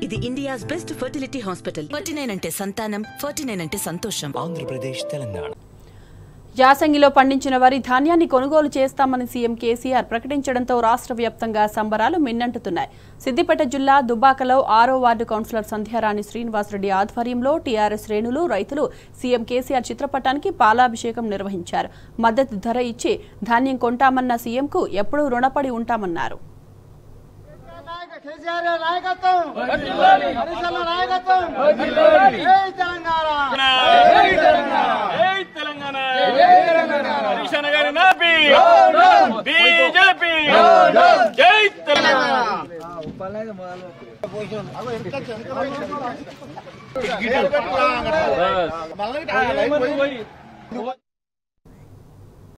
ఇది India's best fertility hospital. 49 అంటే సంతానం, 49 అంటే సంతోషం. ఆంధ్రప్రదేశ్, తెలంగాణ. యాసంగిలో పండించిన వరి ధాన్యాన్ని కొనుగోలు చేస్తామని సీఎం కేసీఆర్ ప్రకటించడంతో రాష్ట్ర వ్యాప్తంగా సంబరాలు మిన్నంటుతున్నాయి. సిద్దిపేట జిల్లా దుబ్బాకలో 6వ వార్డు కౌన్సిలర్ సంధ్యారాణి శ్రీనివాసరెడ్డి ఆధ్వర్యంలో టీఆర్ఎస్ శ్రేణులు, రైతులు సీఎం కేసీఆర్ చిత్రపటానికి పాలాభిషేకం నిర్వహించారు. మద్దతు ధర ఇచ్చి ధాన్యం కొంటామన్న సీఎంకు ఎప్పుడూ రుణపడి ఉంటామన్నారు. BJP